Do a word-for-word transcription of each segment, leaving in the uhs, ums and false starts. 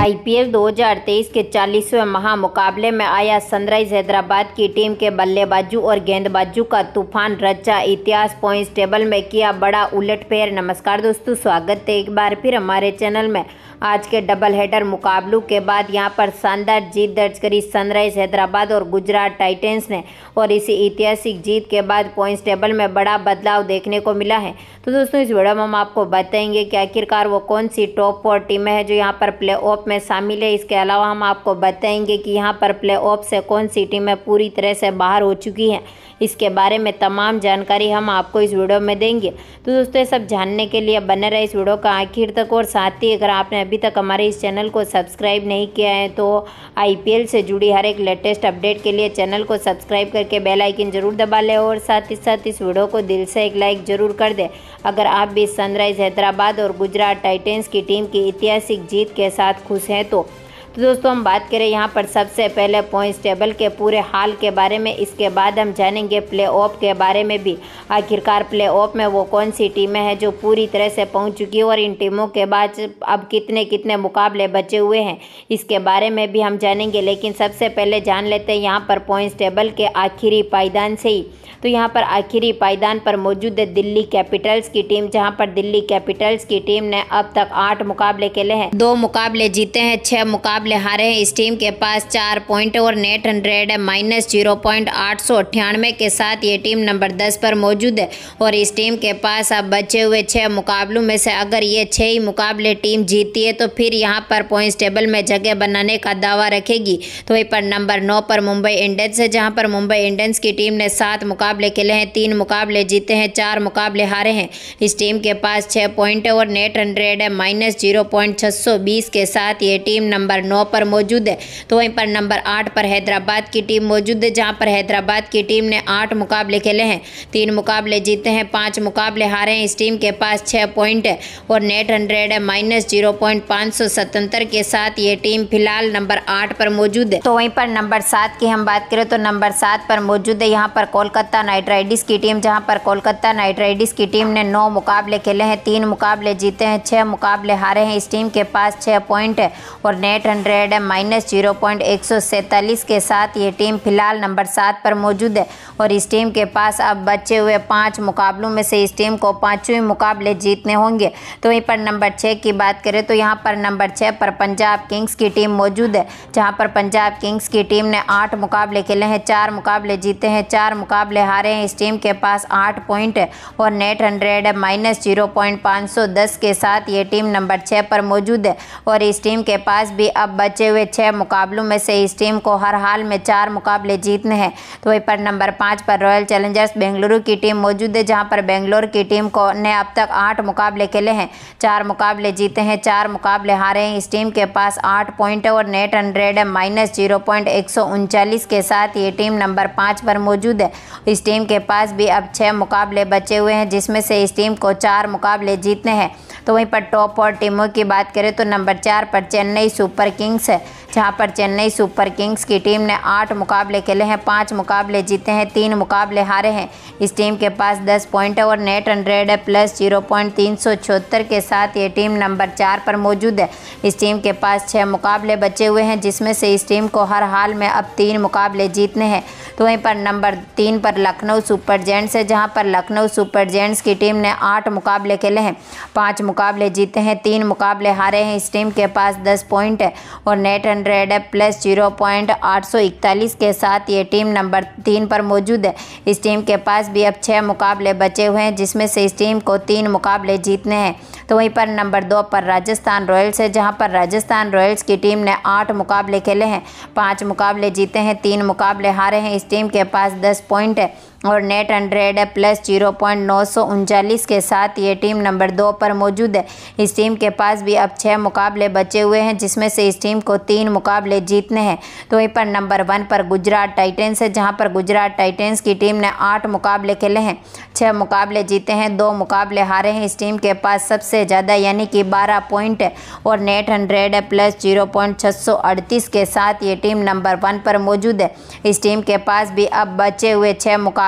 IPL दो हज़ार तेईस के चालीसवें महामुकाबले में आया सनराइज हैदराबाद की टीम के बल्लेबाजों और गेंदबाजों का तूफान रचा इतिहास। पॉइंट्स टेबल में किया बड़ा उलटफेर। नमस्कार दोस्तों, स्वागत है एक बार फिर हमारे चैनल में। आज के डबल हेडर मुकाबलों के बाद यहां पर शानदार जीत दर्ज करी सनराइज हैदराबाद और गुजरात टाइटंस ने, और इसी ऐतिहासिक जीत के बाद पॉइंट्स टेबल में बड़ा बदलाव देखने को मिला है। तो दोस्तों, इस वीडियो में हम आपको बताएंगे कि आखिरकार वो कौन सी टॉप फोर टीमें हैं जो यहाँ पर प्ले ऑफ में शामिल है। इसके अलावा हम आपको बताएंगे कि यहाँ पर प्ले ऑफ से कौन सी टीमें पूरी तरह से बाहर हो चुकी हैं। इसके बारे में तमाम जानकारी हम आपको इस वीडियो में देंगे। तो दोस्तों, ये सब जानने के लिए बने रहे इस वीडियो का आखिर तक। और साथ ही अगर आपने अभी तक हमारे इस चैनल को सब्सक्राइब नहीं किया है तो आईपीएल से जुड़ी हर एक लेटेस्ट अपडेट के लिए चैनल को सब्सक्राइब करके बेल आइकन जरूर दबा लें, और साथ ही साथ इस वीडियो को दिल से एक लाइक जरूर कर दें अगर आप भी सनराइज हैदराबाद और गुजरात टाइटंस की टीम की ऐतिहासिक जीत के साथ खुश हैं। तो तो दोस्तों, हम बात करें यहाँ पर सबसे पहले पॉइंट्स टेबल के पूरे हाल के बारे में। इसके बाद हम जानेंगे प्ले ऑफ के बारे में भी। आखिरकार प्ले ऑफ में वो कौन सी टीमें हैं जो पूरी तरह से पहुँच चुकी है, और इन टीमों के बाद अब कितने कितने मुकाबले बचे हुए हैं, इसके बारे में भी हम जानेंगे। लेकिन सबसे पहले जान लेते हैं यहाँ पर पॉइंट्स टेबल के आखिरी पायदान से ही। तो यहाँ पर आखिरी पायदान पर मौजूद है दिल्ली कैपिटल्स की टीम, जहाँ पर दिल्ली कैपिटल्स की टीम ने अब तक आठ मुकाबले खेले हैं, दो मुकाबले जीते हैं, छह मुकाबले हारे हैं। इस टीम के पास चार पॉइंट और नेट रन रेट है माइनस जीरो पॉइंट आठ सौ अट्ठानवे के साथ ये टीम नंबर दस पर मौजूद है। और इस टीम के पास अब बचे हुए छह मुकाबलों में से अगर ये छह ही मुकाबले टीम जीती है तो फिर यहाँ पर पॉइंट्स टेबल में जगह बनाने का दावा रखेगी। तो वहीं पर नंबर नौ पर मुंबई इंडियंस है, जहाँ पर मुंबई इंडियंस की टीम ने सात मुकाबले खेले हैं, तीन मुकाबले जीते हैं, चार मुकाबले हारे हैं। इस टीम के पास छह पॉइंट और नेट रन रेट है माइनस जीरो पॉइंट छः सौ बीस के साथ ये टीम नंबर नौ पर मौजूद है। तो वहीं पर नंबर आठ पर हैदराबाद की टीम मौजूद है, जहां पर हैदराबाद की टीम ने आठ मुकाबले खेले हैं, तीन मुकाबले जीते हैं, पांच मुकाबले हारे हैं। इस टीम के पास छह पॉइंट है और नेट रन रेट है माइनस जीरो पॉइंट पाँच सौ सतहत्तर के साथ ये टीम फिलहाल नंबर आठ पर मौजूद है। तो वहीं पर नंबर सात की हम बात करें तो नंबर सात पर मौजूद है यहाँ पर कोलकाता नाइट राइडर्स की टीम, जहाँ पर कोलकाता नाइट राइडर्स की टीम ने नौ मुकाबले खेले हैं, तीन मुकाबले जीते हैं, छह मुकाबले हारे हैं। इस टीम के पास छह पॉइंट है और नेट रन रेट है माइनस जीरो पॉइंट एक सौ सैंतालीस के साथ ये टीम फिलहाल नंबर सात पर मौजूद है। और इस टीम के पास अब बचे हुए पाँच मुकाबलों में से इस टीम को पाँचवें मुकाबले जीतने होंगे। तो वहीं पर नंबर छः की बात करें तो यहाँ पर नंबर छः पर पंजाब किंग्स की टीम मौजूद है, जहाँ पर पंजाब किंग्स की टीम ने आठ मुकाबले खेले हैं, चार मुकाबले जीते हैं, चार मुकाबले हारे हैं। इस टीम के पास आठ पॉइंट है और नेट रन रेट है माइनस जीरो पॉइंट पाँच सौ दस के साथ ये टीम नंबर छः पर मौजूद है। और इस टीम के पास भी अब बचे हुए छः मुकाबलों में से इस टीम को हर हाल में चार मुकाबले जीतने हैं। तो वहीं पर नंबर पाँच पर रॉयल चैलेंजर्स बेंगलुरु की टीम मौजूद है, जहां पर बेंगलोर की टीम को ने अब तक आठ मुकाबले खेले हैं, चार मुकाबले जीते हैं, चार मुकाबले हारे हैं। इस टीम के पास आठ पॉइंट और नेट रन रेट है माइनस जीरो पॉइंट एक सौ उनचालीस के साथ ये टीम नंबर पाँच पर मौजूद है। इस टीम के पास भी अब छः मुकाबले बचे हुए हैं, जिसमें से इस टीम को चार मुकाबले जीतने हैं। तो वहीं पर टॉप फोर टीमों की बात करें तो नंबर चार पर चेन्नई सुपर किंग्स है, जहां पर चेन्नई सुपर किंग्स की टीम ने आठ मुकाबले खेले हैं, पाँच मुकाबले जीते हैं, तीन मुकाबले हारे हैं। इस टीम के पास दस पॉइंट है और नेट रन रेट है प्लस जीरो पॉइंट तीन सौ छिहत्तर के साथ ये टीम नंबर चार पर मौजूद है। इस टीम के पास छः मुकाबले बचे हुए हैं, जिसमें से इस टीम को हर हाल में अब तीन मुकाबले जीतने हैं। तो वहीं पर नंबर तीन पर लखनऊ सुपर जायंट्स है, जहां पर लखनऊ सुपर जायंट्स की टीम ने आठ मुकाबले खेले हैं, पाँच मुकाबले जीते हैं, तीन मुकाबले हारे हैं। इस टीम के पास दस पॉइंट है और नेट रन रेट है प्लस जीरो पॉइंट आठ सौ इकतालीस के साथ ये टीम नंबर तीन पर मौजूद है। इस टीम के पास भी अब छः मुकाबले बचे हुए हैं, जिसमें से इस टीम को तीन मुकाबले जीतने हैं। तो वहीं पर नंबर दो पर राजस्थान रॉयल्स है, जहां पर राजस्थान रॉयल्स की टीम ने आठ मुकाबले खेले हैं, पाँच मुकाबले जीते हैं, तीन मुकाबले हारे हैं। इस टीम के पास दस पॉइंट है और नेट रन रेट है प्लस जीरो पॉइंट नौ सौ उनचालीस के साथ ये टीम नंबर दो पर मौजूद है। इस टीम के पास भी अब छः मुकाबले बचे हुए हैं, जिसमें से इस टीम को तीन मुकाबले जीतने हैं। तो वहीं पर नंबर वन पर गुजरात टाइटंस है, जहां पर गुजरात टाइटंस की टीम ने आठ मुकाबले खेले हैं, छः मुकाबले जीते हैं, दो मुकाबले हारे हैं। इस टीम के पास सबसे ज़्यादा यानी कि बारह पॉइंट है और नेट रन रेट है प्लस जीरो पॉइंट छः सौ अड़तीस के साथ ये टीम नंबर वन पर मौजूद है। इस टीम के पास भी अब बचे हुए छः मुकाबले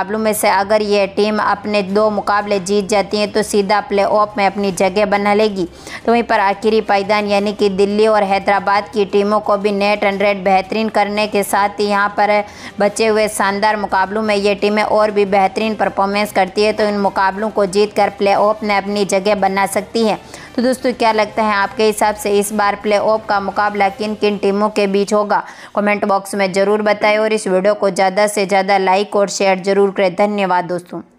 मुकाबलों में से अगर ये टीम अपने दो मुकाबले जीत जाती है तो सीधा प्ले ऑफ में अपनी जगह बना लेगी। तो वहीं पर आखिरी पायदान यानी कि दिल्ली और हैदराबाद की टीमों को भी नेट रन रेट बेहतरीन करने के साथ ही यहाँ पर बचे हुए शानदार मुकाबलों में ये टीमें और भी बेहतरीन परफॉर्मेंस करती है तो इन मुकाबलों को जीत कर प्ले ऑफ में अपनी जगह बना सकती है। तो दोस्तों क्या लगता है आपके हिसाब से इस बार प्ले ऑफ का मुकाबला किन किन टीमों के बीच होगा? कमेंट बॉक्स में ज़रूर बताएं और इस वीडियो को ज़्यादा से ज़्यादा लाइक और शेयर जरूर करें। धन्यवाद दोस्तों।